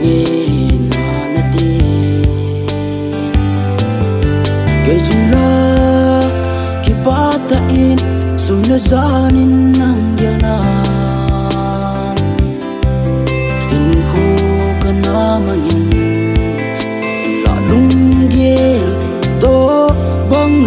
nge na na ti ke chung la ki pa ta in su na zanin nang yal na in hu ka na mangin la lung gel to bang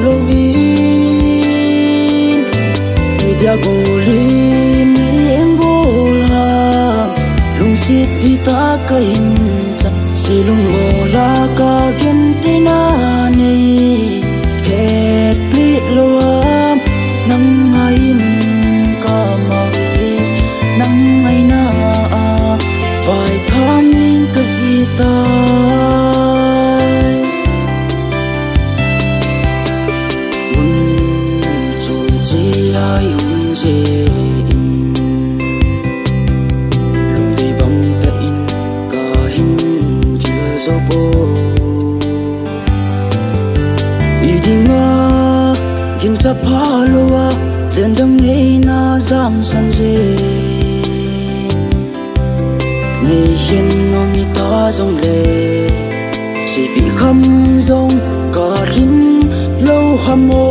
lovin ti dia golin em bola lung sit ti ta ka in cha silung bola ka gen tina nei het pi loam nang ngain ka ma ve nang ngai na vai tham ning ka hi ta mun chu ji ai hun je lung di bang ta in ka hin vil zo bo idinga gin ta phalowa len dang nei na jam san je nei hiền no mi ta jong le si bị khăm jong ka rin lâu hamo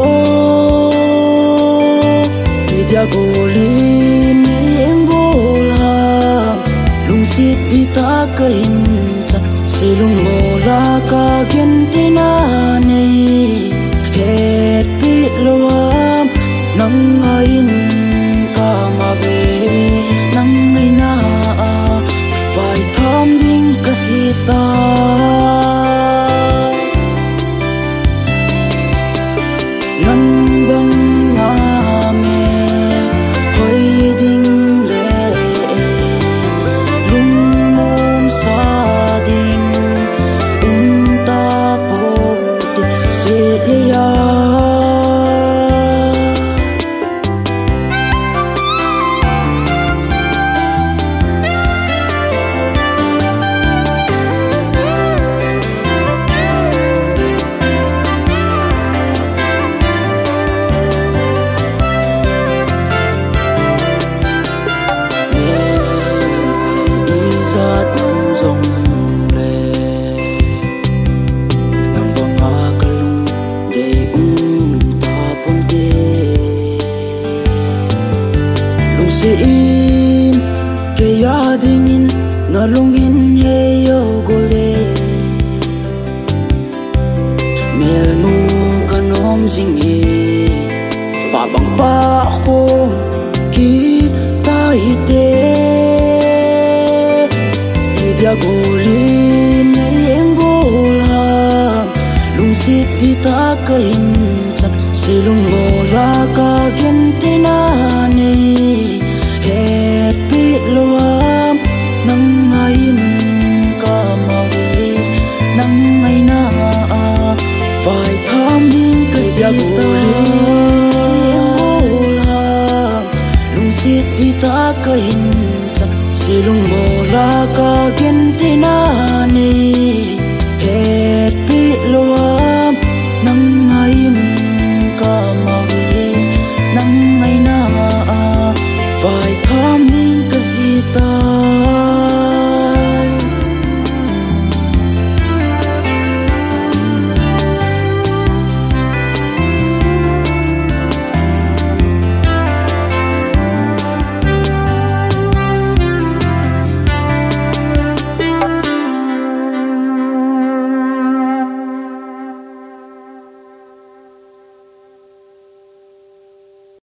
ti dia golin em bola lung si ti ta ka in cha si lung mola ka gen tina nei het pi loam nang ngain ka ma ve nang ngai na vai tham ding ka hi ta nan bang nga me hoi ding le lung mom sa ding ta po ti se ya in ke ya ding in na lung in he yo gole mel nu kanom jing e pa bang pa khom ki ta ite ti dia golin em bola lung sit ti ta ka in cha silung bola ka gen tina nei het pi lo